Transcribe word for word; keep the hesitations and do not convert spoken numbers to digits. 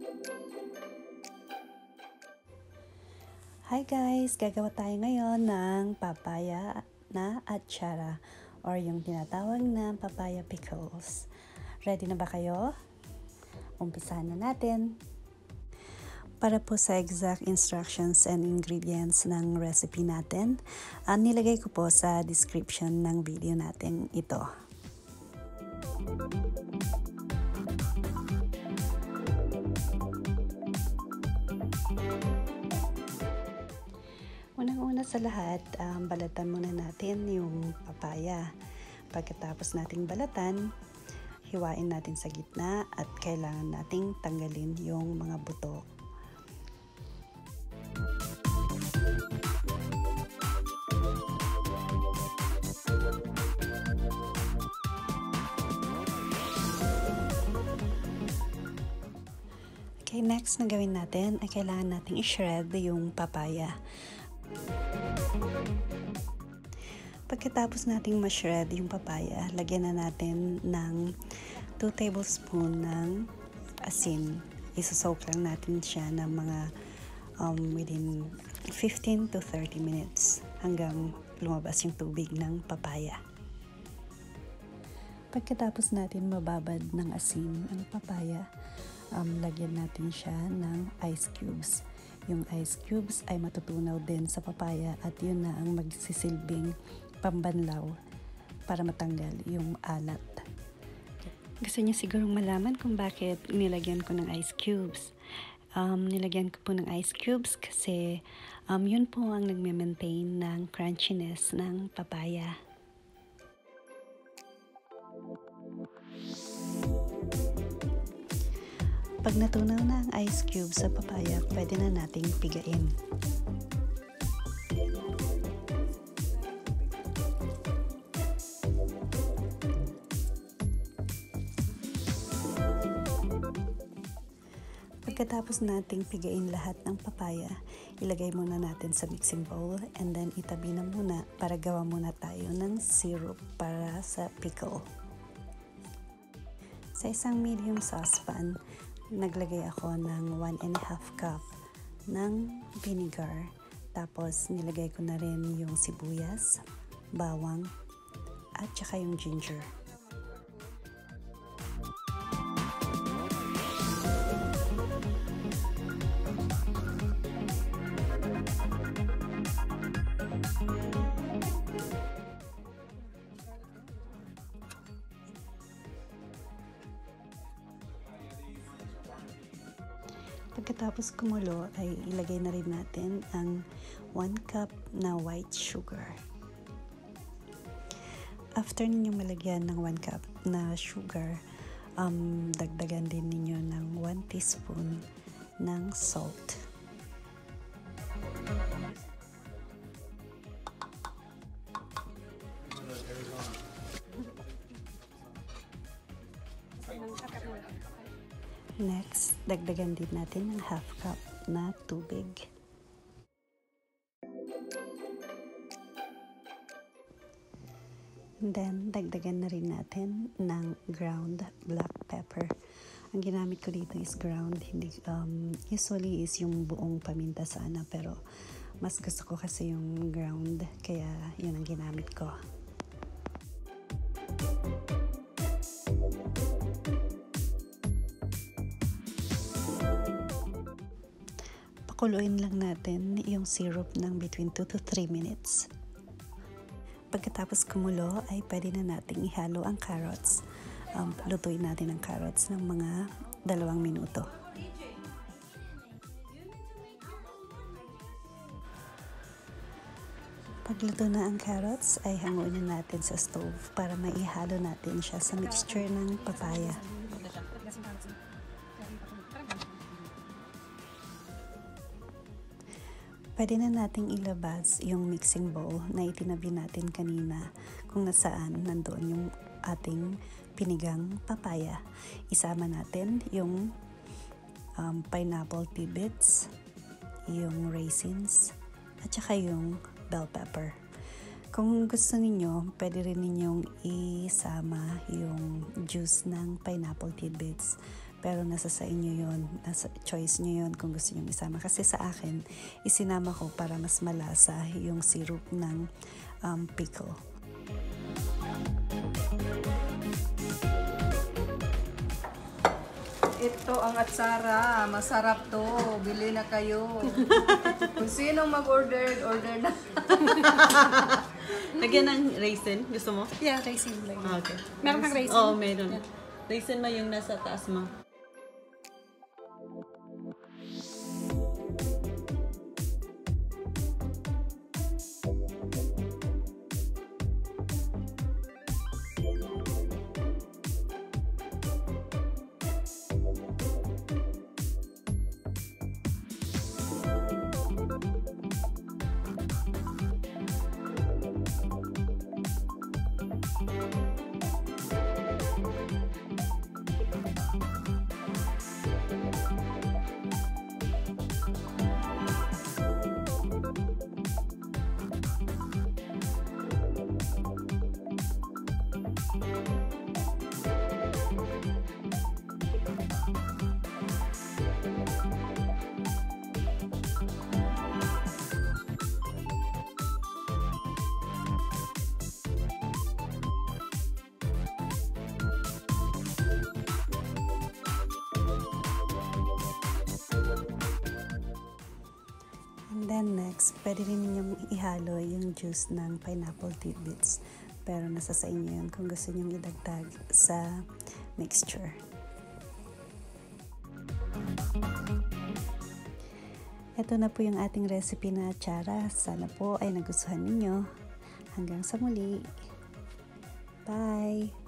Hi guys! Gagawa tayo ngayon ng papaya na atsara or yung tinatawag na papaya pickles. Ready na ba kayo? Umpisahan na natin. Para po sa exact instructions and ingredients ng recipe natin, uh, nilagay ko po sa description ng video natin ito. Unang-una sa lahat, um, balatan muna natin yung papaya. Pagkatapos nating balatan, hiwain natin sa gitna at kailangan nating tanggalin yung mga buto. Okay, next na gawin natin ay kailangan nating i-shred yung papaya. Pagkatapos nating ma-shred yung papaya, lagyan na natin ng two tablespoons ng asin. Isosoak lang natin siya ng mga um, within fifteen to thirty minutes hanggang lumabas yung tubig ng papaya. Pagkatapos natin mababad ng asin ang papaya, um, lagyan natin siya ng ice cubes. Yung ice cubes ay matutunaw din sa papaya at yun na ang magsisilbing pambanlaw para matanggal yung alat. Gusto niyo sigurong malaman kung bakit nilagyan ko ng ice cubes. Um, nilagyan ko po ng ice cubes kasi um, yun po ang nagme-maintain ng crunchiness ng papaya. Pag natunaw na ang ice cube sa papaya, pwede na nating pigain. Pagkatapos nating pigain lahat ng papaya, ilagay muna natin sa mixing bowl and then itabi na muna para gawa muna tayo ng syrup para sa pickle. Sa isang medium saucepan, naglagay ako ng one and a half cup ng vinegar. Tapos nilagay ko na rin yung sibuyas, bawang, at saka yung ginger. Pagkatapos kumulo ay ilagay na rin natin ang one cup na white sugar. After ninyong malagyan ng one cup na sugar, um, dagdagan din ninyo ng one teaspoon ng salt. Next, dagdagan din natin ng half cup na tubig. And then, dagdagan na rin natin ng ground black pepper. Ang ginamit ko dito is ground, hindi, um, usually is yung buong paminta sana, pero mas gusto ko kasi yung ground, kaya yun ang ginamit ko. Pakuluin lang natin yung syrup ng between two to three minutes. Pagkatapos kumulo ay pwede na nating ihalo ang carrots. Um, lutuin natin ang carrots ng mga dalawang minuto. Pagluto na ang carrots ay hanguin natin sa stove para maihalo natin siya sa mixture ng papaya. Pwede na nating ilabas yung mixing bowl na itinabi natin kanina kung nasaan nandoon yung ating pinigang papaya. Isama natin yung um, pineapple tidbits, yung raisins, at saka yung bell pepper. Kung gusto ninyo, pwede rin ninyong isama yung juice ng pineapple tidbits. Pero nasa sa inyo yun, nasa choice nyo yun kung gusto nyo isama. Kasi sa akin, isinama ko para mas malasa yung syrup ng um, pickle. Ito ang atsara. Masarap to. Bili na kayo. Kung sinong mag-order, order na. Lagyan ng raisin. Gusto mo? Yeah, raisin lang. Ah, okay. Meron kang raisin? Oo, meron. Yeah. Raisin mo yung nasa taas mo. And then next, pwede rin ninyong ihalo yung juice ng pineapple tidbits. Pero nasa sa inyo yun kung gusto nyong idagdag sa mixture. Ito na po yung ating recipe na atsara. Sana po ay nagustuhan ninyo. Hanggang sa muli. Bye!